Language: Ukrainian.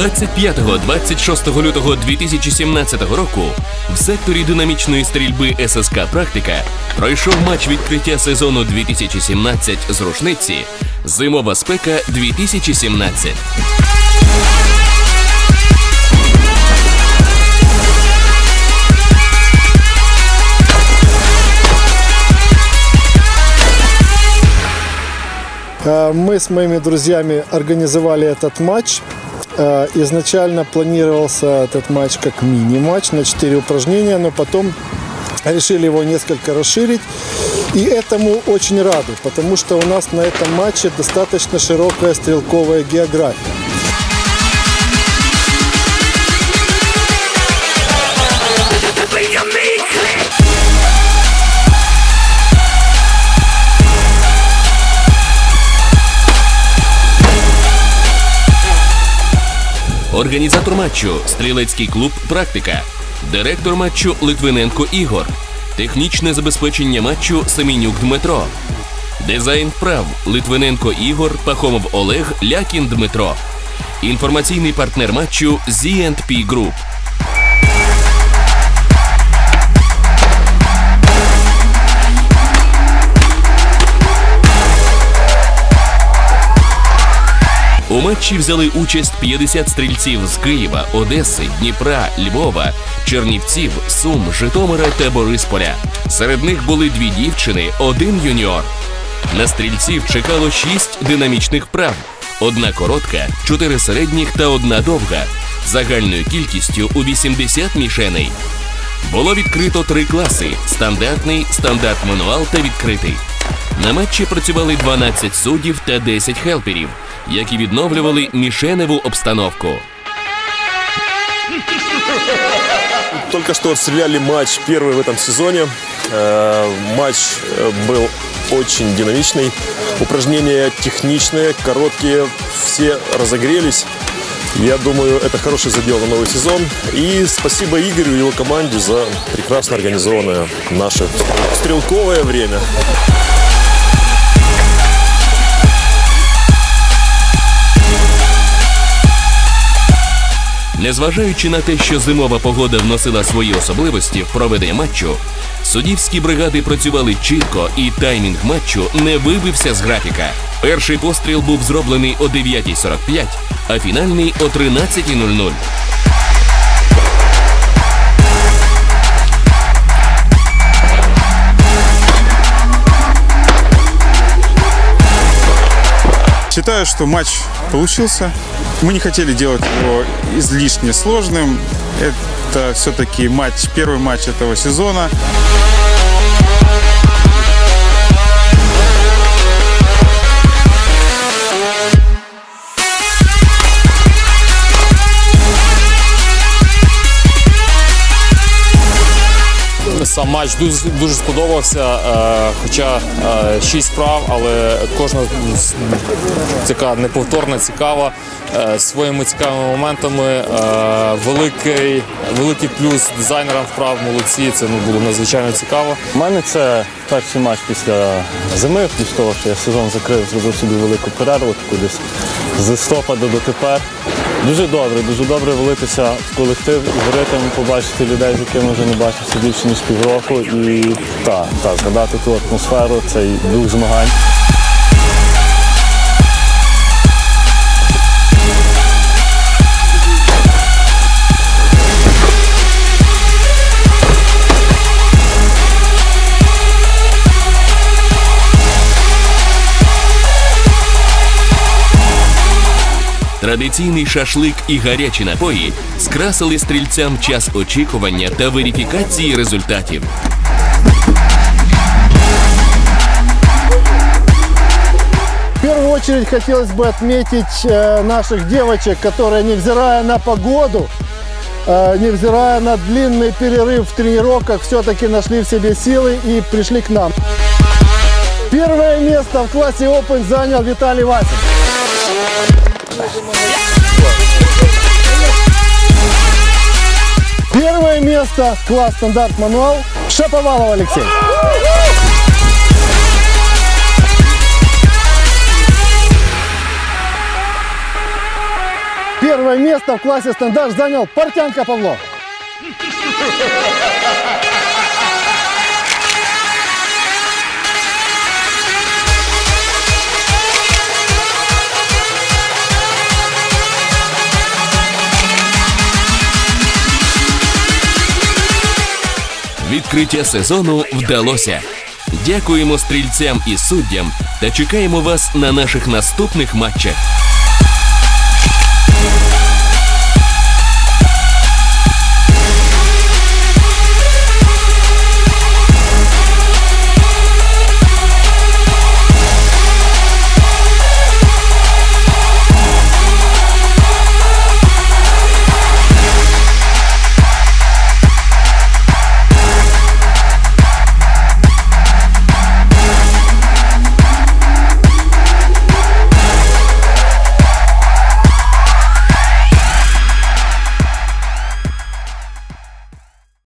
25-26 лютого 2017 року в секторі динамічної стрільби ССК «Практика» пройшов матч відкриття сезону 2017 з рушниці «Зимова спека 2017». Мы с моими друзьями организовали этот матч. Изначально планировался этот матч как мини-матч на 4 упражнения, но потом решили его несколько расширить. И этому очень рады, потому что у нас на этом матче достаточно широкая стрелковая география. Організатор матчу – стрілецький клуб «Практика», директор матчу – Литвиненко Ігор, технічне забезпечення матчу – Семенюк Дмитро, дизайн вправ – Литвиненко Ігор, Пахомов Олег, Лякін Дмитро, інформаційний партнер матчу – Z&P Group. У матчі взяли участь 50 стрільців з Києва, Одеси, Дніпра, Львова, Чернівців, Сум, Житомира та Борисполя. Серед них були 2 дівчини, 1 юніор. На стрільців чекало 6 динамічних вправ, 1 коротка, 4 середніх та 1 довга, загальною кількістю у 80 мішеней. Було відкрито 3 класи – стандартний, стандарт-мануал та відкритий. На матчі працювали 12 суддів та 10 хелперів, які відновлювали мішеневу обстановку. Только что отстреляли матч первый в этом сезоне. Матч был очень динамичный. Упражнения техничные, короткие, все разогрелись. Я думаю, это хороший задел на новый сезон. И спасибо Игорю и его команде за прекрасно организованное наше стрелковое время. Незважаючи на те, що зимова погода вносила свої особливості в проведення матчу, суддівські бригади працювали чітко і таймінг матчу не вибився з графіка. Перший постріл був зроблений о 9:45, а фінальний о 13:00. Считаю, что матч получился. Мы не хотели делать его излишне сложным. Это все-таки первый матч этого сезона. Сам матч дуже сподобався, хоча 6 вправ, але кожна така неповторна, цікава, своїми цікавими моментами. Великий плюс дизайнерам вправ, молодці, це було надзвичайно цікаво. У мене це перший матч після зими, після того, що я сезон закрив, зробив собі велику перерву, таку десь з листопада до тепер. Дуже добре влитися в колектив, в ритм, побачити людей, з якими вже не бачився більше ніж півроку. І згадати ту атмосферу, цей дух змагань. Традиційний шашлик і гарячі напої скрасили стрільцям час очікування та верифікації результатів. В первую очередь хотелось бы отметить наших девочек, которые, невзирая на погоду, невзирая на длинный перерыв в тренировках, все-таки нашли в себе силы и пришли к нам. Первое место в классе Open занял Виталий Васин. Первое место, класс стандарт-мануал, Шаповалов Алексей. Первое место в классе стандарт занял Портянко Павло. Відкриття сезону вдалося. Дякуємо стрільцям і суддям та чекаємо вас на наших наступних матчах.